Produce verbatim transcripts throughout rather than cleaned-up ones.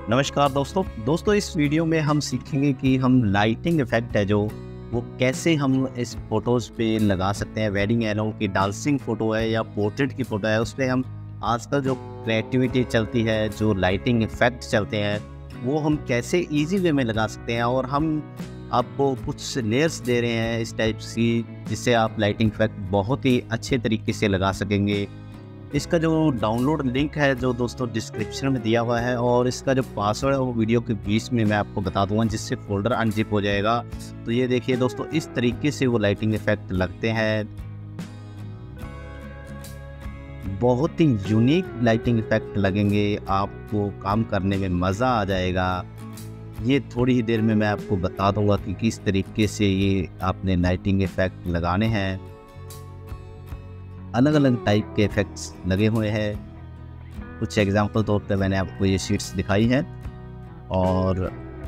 नमस्कार दोस्तों दोस्तों इस वीडियो में हम सीखेंगे कि हम लाइटिंग इफेक्ट है जो वो कैसे हम इस फोटोज़ पे लगा सकते हैं। वेडिंग एल्बम की डांसिंग फ़ोटो है या पोर्ट्रेट की फ़ोटो है, उस पर हम आजकल जो क्रिएटिविटी चलती है, जो लाइटिंग इफेक्ट चलते हैं, वो हम कैसे इजी वे में लगा सकते हैं। और हम आपको कुछ लेयर्स दे रहे हैं इस टाइप की, जिससे आप लाइटिंग इफेक्ट बहुत ही अच्छे तरीके से लगा सकेंगे। इसका जो डाउनलोड लिंक है जो दोस्तों डिस्क्रिप्शन में दिया हुआ है, और इसका जो पासवर्ड है वो वीडियो के बीच में मैं आपको बता दूंगा, जिससे फोल्डर अनजिप हो जाएगा। तो ये देखिए दोस्तों, इस तरीके से वो लाइटिंग इफेक्ट लगते हैं। बहुत ही यूनिक लाइटिंग इफेक्ट लगेंगे, आपको काम करने में मज़ा आ जाएगा। ये थोड़ी ही देर में मैं आपको बता दूंगा कि किस तरीके से ये आपने लाइटिंग इफेक्ट लगाने हैं। अलग अलग टाइप के इफ़ेक्ट्स लगे हुए हैं। कुछ एग्जांपल तौर पे मैंने आपको ये शीट्स दिखाई हैं। और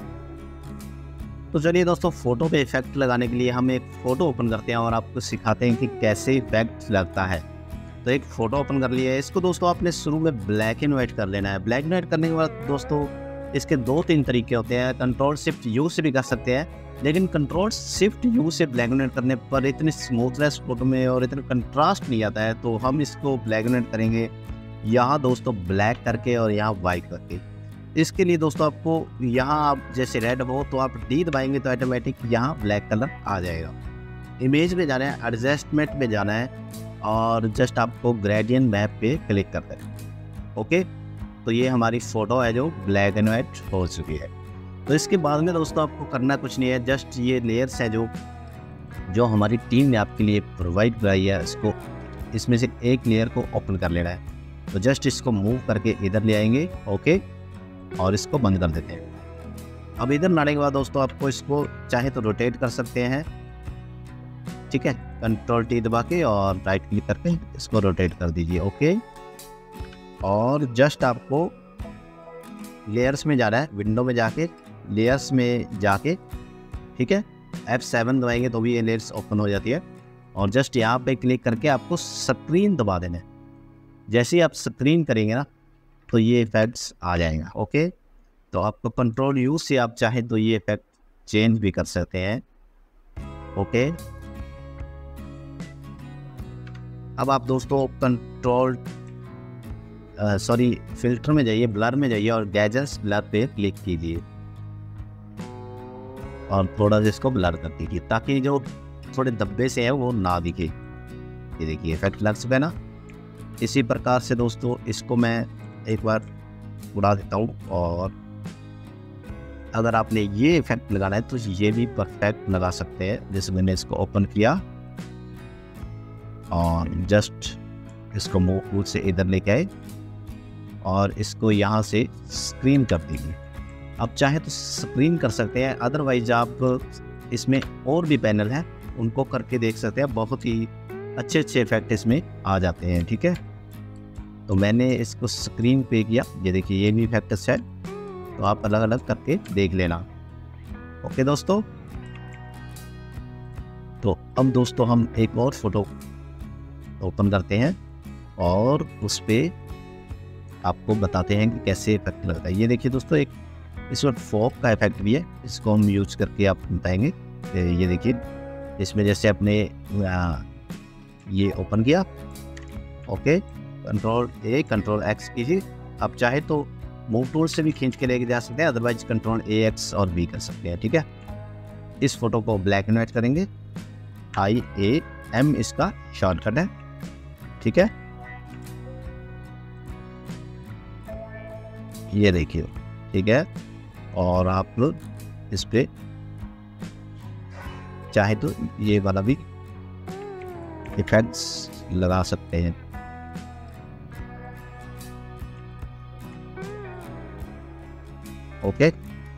तो चलिए दोस्तों, फ़ोटो पे इफ़ेक्ट लगाने के लिए हम एक फ़ोटो ओपन करते हैं और आपको सिखाते हैं कि कैसे इफ़ेक्ट लगता है। तो एक फ़ोटो ओपन कर लिया है। इसको दोस्तों आपने शुरू में ब्लैक एंड वाइट कर लेना है। ब्लैक एंड वाइट करने के बाद दोस्तों इसके दो तीन तरीके होते हैं। कंट्रोल शिफ्ट यू से भी कर सकते हैं, लेकिन कंट्रोल शिफ्ट यू से ब्लैक एंड वाइट करने पर इतनी स्मूथनेस फोटो में और इतना कंट्रास्ट नहीं आता है। तो हम इसको ब्लैक एंड वाइट करेंगे यहाँ दोस्तों, ब्लैक करके और यहाँ वाइट करके। इसके लिए दोस्तों आपको यहाँ आप जैसे रेड हो तो आप डी दबाएंगे तो ऑटोमेटिक यहाँ ब्लैक कलर आ जाएगा। इमेज में जाना है, एडजस्टमेंट में जाना है और जस्ट आपको ग्रेडियंट मैप पे क्लिक कर देना। ओके, तो ये हमारी फ़ोटो है जो ब्लैक एंड वाइट हो चुकी है। तो इसके बाद में दोस्तों आपको करना कुछ नहीं है, जस्ट ये लेयर्स हैं जो जो हमारी टीम ने आपके लिए प्रोवाइड कराई है, इसको इसमें से एक लेयर को ओपन कर लेना है। तो जस्ट इसको मूव करके इधर ले आएंगे। ओके, और इसको बंद कर देते हैं। अब इधर लाने के बाद दोस्तों आपको इसको चाहे तो रोटेट कर सकते हैं, ठीक है। कंट्रोल टी दबा के और राइट क्लिक करके इसको रोटेट कर दीजिए। ओके, और जस्ट आपको लेयर्स में जाना है, विंडो में जाके लेयर्स में जाके, ठीक है, एफ सेवन दबाएंगे तो भी ये लेयर्स ओपन हो जाती है। और जस्ट यहाँ पे क्लिक करके आपको स्क्रीन दबा देना है। जैसे ही आप स्क्रीन करेंगे ना तो ये इफेक्ट्स आ जाएगा। ओके, तो आपको कंट्रोल यू से आप चाहें तो ये इफेक्ट चेंज भी कर सकते हैं। ओके, अब आप दोस्तों कंट्रोल सॉरी फिल्टर में जाइए, ब्लर में जाइए और गैजेट्स ब्लर पे क्लिक कीजिए और थोड़ा सा इसको ब्लर कर दीजिए ताकि जो थोड़े धब्बे से है वो ना दिखे। ये देखिए इफेक्ट लग चुका है ना। इसी प्रकार से दोस्तों इसको मैं एक बार उड़ा देता हूँ, और अगर आपने ये इफेक्ट लगाना है तो ये भी परफेक्ट लगा सकते हैं। जैसे मैंने इसको ओपन किया और जस्ट इसको मूव से इधर लेके आए और इसको यहाँ से स्क्रीन कर दीजिए। आप चाहे तो स्क्रीन कर सकते हैं, अदरवाइज आप इसमें और भी पैनल हैं उनको करके देख सकते हैं। बहुत ही अच्छे अच्छे इफेक्ट इसमें आ जाते हैं, ठीक है। तो मैंने इसको स्क्रीन पे किया, ये देखिए ये भी इफेक्ट अच्छा है। तो आप अलग अलग करके देख लेना। ओके दोस्तों, तो अब दोस्तों हम एक और फोटो ओपन करते हैं और उस पर आपको बताते हैं कि कैसे इफेक्ट लगता है। ये देखिए दोस्तों, एक इस वक्त फॉग का इफेक्ट भी है, इसको हम यूज करके आपको बताएंगे। ये देखिए इसमें जैसे अपने ये ओपन किया, okay, control A control X कीजिए। आप चाहे तो मूव टूल से भी खींच के लेके जा सकते हैं, अदरवाइज कंट्रोल ए एक्स और बी कर सकते हैं, ठीक है। इस फोटो को ब्लैक एंड वाइट करेंगे, आई ए एम इसका शॉर्टकट है, ठीक है। ये देखिए, ठीक है। और आप लोग इस पे चाहे तो ये वाला भी इफेक्ट्स लगा सकते हैं। ओके,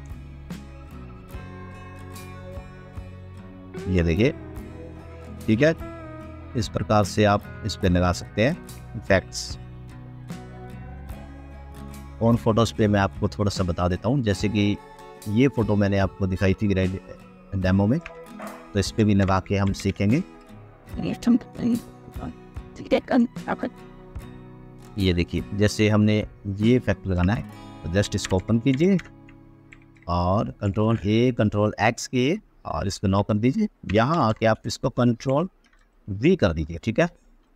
ये देखिए, ठीक है। इस प्रकार से आप इस पे लगा सकते हैं इफेक्ट्स। ऑन फोटोज़ पे मैं आपको थोड़ा सा बता देता हूँ। जैसे कि ये फ़ोटो मैंने आपको दिखाई थी डेमो में, तो इस पे भी लगा के हम सीखेंगे। ये देखिए, जैसे हमने ये इफेक्ट लगाना है, तो जस्ट इसको ओपन कीजिए और कंट्रोल ए कंट्रोल एक्स किए और इसको नो कर दीजिए। यहाँ आके आप इसको कंट्रोल वी कर दीजिए, ठीक है।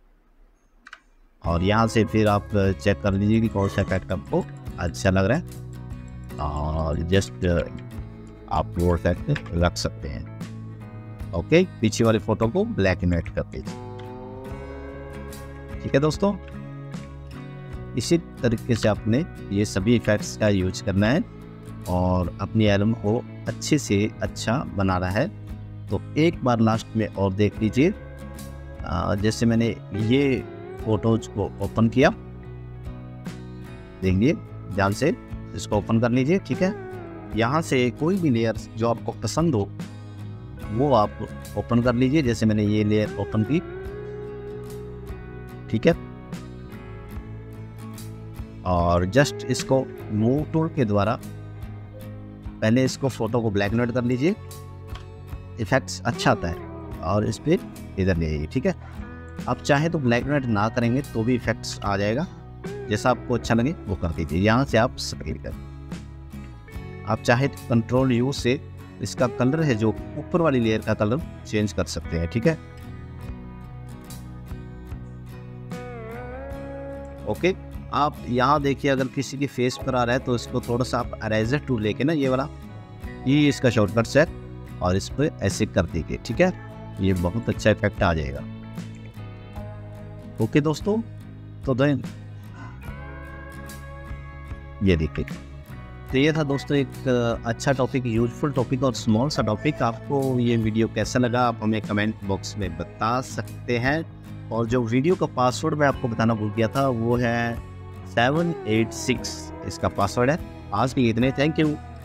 और यहाँ से फिर आप चेक कर लीजिए कि कौन सा इफेक्ट आपको अच्छा लग रहा है और जस्ट आप वो इफेक्ट रख सकते हैं। ओके, पीछे वाली फोटो को ब्लैक एंड व्हाइट कर दीजिए, ठीक है दोस्तों। इसी तरीके से आपने ये सभी इफेक्ट्स का यूज करना है और अपनी एल्बम को अच्छे से अच्छा बनाना है। तो एक बार लास्ट में और देख लीजिए, जैसे मैंने ये फोटोज को ओपन किया, देखिए ध्यान से इसको ओपन कर लीजिए, ठीक है। यहाँ से कोई भी लेयर जो आपको पसंद हो वो आप ओपन कर लीजिए, जैसे मैंने ये लेयर ओपन की, ठीक है। और जस्ट इसको मूव टूल के द्वारा पहले इसको फोटो को ब्लैक एंड व्हाइट कर लीजिए, इफेक्ट्स अच्छा आता है और इस पर इधर ले आइए, ठीक है। आप चाहे तो ब्लैक एंड व्हाइट ना करेंगे तो भी इफेक्ट्स आ जाएगा, जैसा आपको अच्छा लगे वो कर दीजिए। यहाँ से आप स्केल कर, आप चाहे तो कंट्रोल यू से इसका कलर है जो ऊपर वाली लेयर का कलर चेंज कर सकते हैं, ठीक है। ओके, आप यहाँ देखिए अगर किसी के फेस पर आ रहा है तो इसको थोड़ा सा आप अरेजर टूल लेके ना, ये वाला, ये इसका शॉर्टकट सेट और इस पर ऐसे कर दीजिए, ठीक है। ये बहुत अच्छा इफेक्ट आ जाएगा। ओके दोस्तों, तो देन ये देखिए, तो ये था दोस्तों एक अच्छा टॉपिक, यूजफुल टॉपिक और स्मॉल सा टॉपिक। आपको ये वीडियो कैसा लगा आप हमें कमेंट बॉक्स में बता सकते हैं। और जो वीडियो का पासवर्ड मैं आपको बताना भूल गया था वो है सेवन एट सिक्स, इसका पासवर्ड है। आज के लिए इतने, थैंक यू।